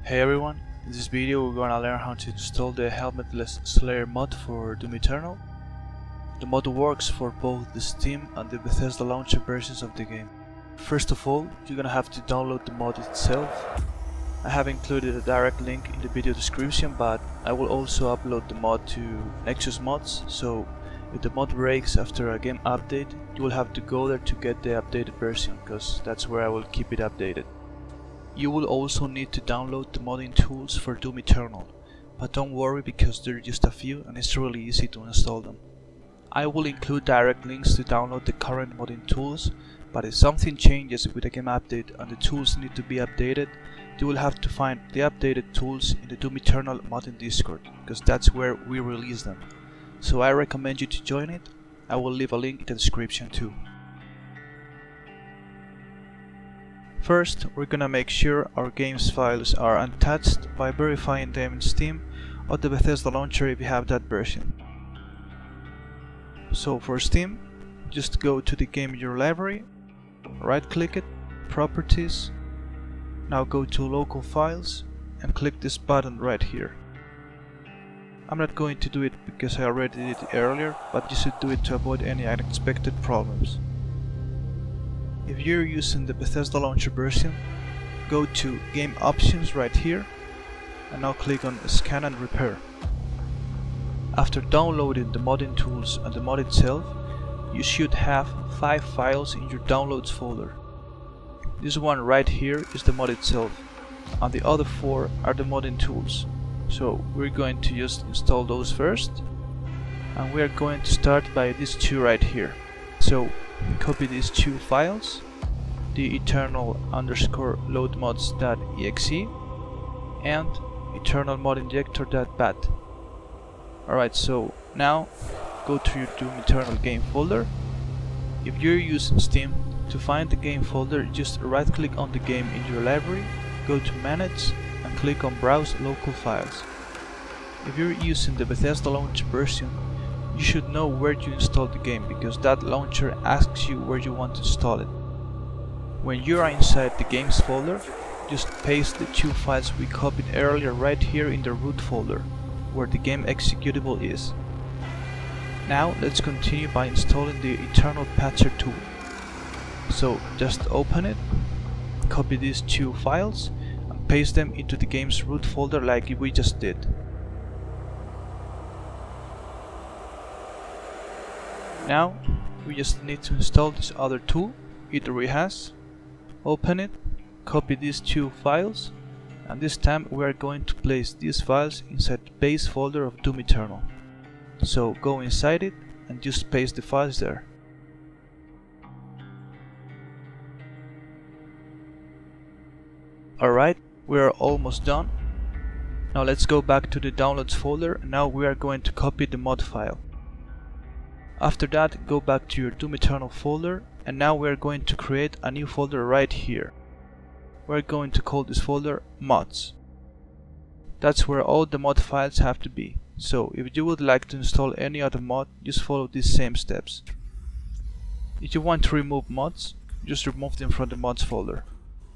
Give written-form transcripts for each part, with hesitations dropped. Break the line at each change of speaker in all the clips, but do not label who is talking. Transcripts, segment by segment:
Hey everyone, in this video we're gonna learn how to install the Helmetless Slayer mod for Doom Eternal. The mod works for both the Steam and the Bethesda launcher versions of the game. First of all, you're gonna have to download the mod itself. I have included a direct link in the video description, but I will also upload the mod to Nexus Mods, so if the mod breaks after a game update, you will have to go there to get the updated version, because that's where I will keep it updated. You will also need to download the modding tools for Doom Eternal, but don't worry because there are just a few and it's really easy to install them. I will include direct links to download the current modding tools, but if something changes with a game update and the tools need to be updated, you will have to find the updated tools in the Doom Eternal modding Discord, because that's where we release them. So I recommend you to join it. I will leave a link in the description too. First, we're gonna make sure our games files are untouched by verifying them in Steam or the Bethesda launcher if you have that version. So for Steam, just go to the game in your library, right click it, Properties, now go to Local Files and click this button right here. I'm not going to do it because I already did it earlier, but you should do it to avoid any unexpected problems. If you're using the Bethesda launcher version, go to Game Options right here and now click on Scan and Repair. After downloading the modding tools and the mod itself, you should have 5 files in your downloads folder. This one right here is the mod itself, and the other 4 are the modding tools. So we're going to just install those first, and we are going to start by these 2 right here. So copy these 2 files, the eternal_loadmods.exe and eternalmodinjector.bat. Alright, so now go to your Doom Eternal game folder. If you're using Steam, to find the game folder, just right click on the game in your library, go to Manage and click on Browse Local Files. If you're using the Bethesda launcher version, you should know where to install the game, because that launcher asks you where you want to install it. When you are inside the games folder, just paste the 2 files we copied earlier right here in the root folder, where the game executable is. Now let's continue by installing the Eternal Patcher tool. So just open it, copy these 2 files and paste them into the game's root folder like we just did. Now we just need to install this other tool, EtherRehas. Open it, copy these 2 files, and this time we are going to place these files inside the base folder of Doom Eternal. So go inside it and just paste the files there. Alright, we are almost done. Now let's go back to the downloads folder, and now we are going to copy the mod file. After that, go back to your Doom Eternal folder, and now we are going to create a new folder right here. We're going to call this folder Mods. That's where all the mod files have to be. So if you would like to install any other mod, just follow these same steps. If you want to remove mods, just remove them from the mods folder.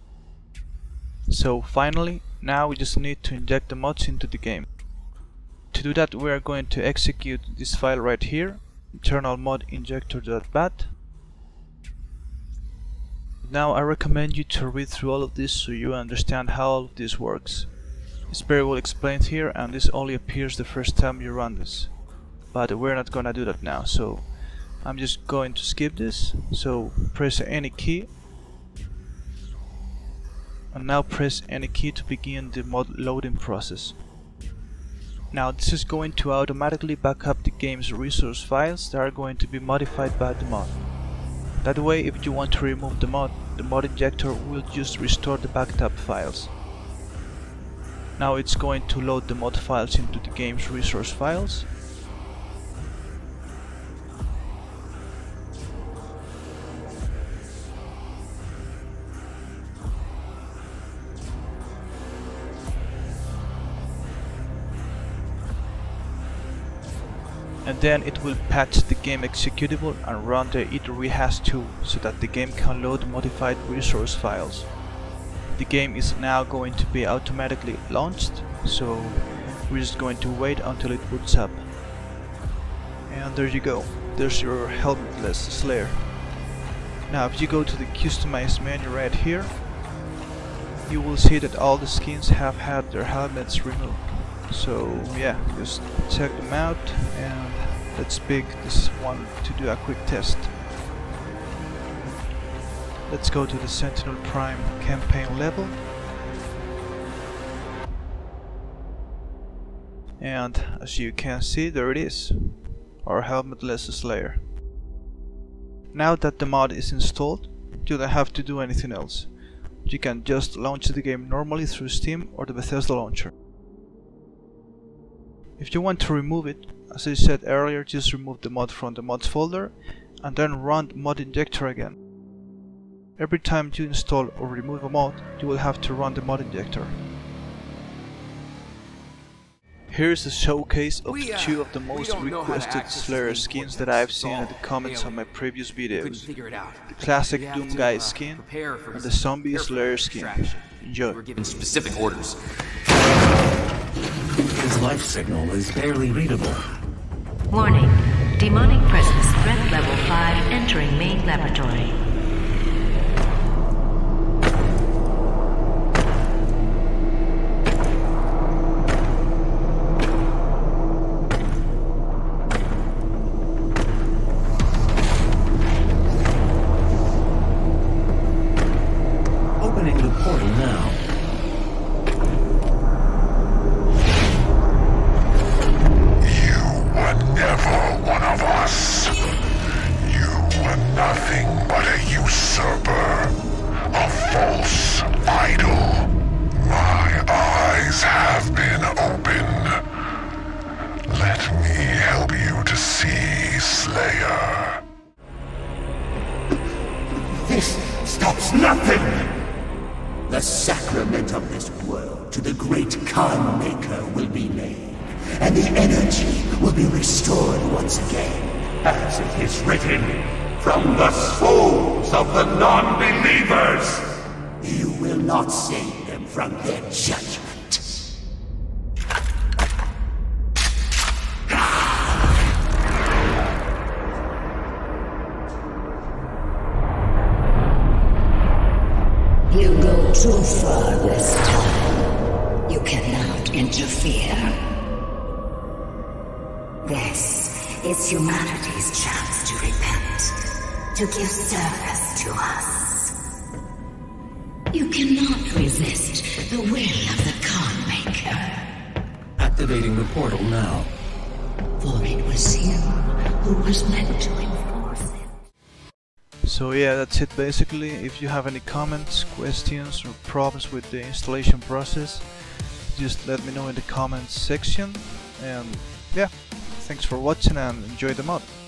So finally, now we just need to inject the mods into the game. To do that, we are going to execute this file right here, eternalmodinjector.bat. Now I recommend you to read through all of this so you understand how all of this works. It's very well explained here, and this only appears the first time you run this. But we're not gonna do that now, so I'm just going to skip this. So press any key, and now press any key to begin the mod loading process. Now this is going to automatically back up the game's resource files that are going to be modified by the mod. That way, if you want to remove the mod injector will just restore the backed up files. Now it's going to load the mod files into the game's resource files. And then it will patch the game executable and run the EtherRehas tool so that the game can load modified resource files. The game is now going to be automatically launched, so we're just going to wait until it boots up. And there you go, there's your Helmetless Slayer. Now if you go to the customize menu right here, you will see that all the skins have had their helmets removed. So yeah, just check them out, and let's pick this one to do a quick test. Let's go to the Sentinel Prime campaign level, and as you can see, there it is, our Helmetless Slayer. Now that the mod is installed, you don't have to do anything else. You can just launch the game normally through Steam or the Bethesda launcher. If you want to remove it, as I said earlier, just remove the mod from the mods folder and then run the mod injector again. Every time you install or remove a mod, you will have to run the mod injector. Here's a showcase of two of the most requested Slayer skins that I've seen in the comments on my previous videos. The classic Doom Guy skin and the Zombie Slayer skin. Enjoy.
We're given specific orders.
His life signal is barely readable.
Warning. Demonic presence threat level 5 entering main laboratory.
Opening the portal now.
This stops nothing! The sacrament of this world to the great Khan Maker will be made, and the energy will be restored once again, as it is written, from the souls of the non-believers! You will not save them from their judgment.
You go too far this time. You cannot interfere. This is humanity's chance to repent, to give service to us. You cannot resist the will of the Khan Maker.
Activating the portal now.
For it was you who was meant to enforce it.
So yeah, that's it basically. If you have any comments, questions or problems with the installation process, just let me know in the comments section. And yeah, thanks for watching and enjoy the mod.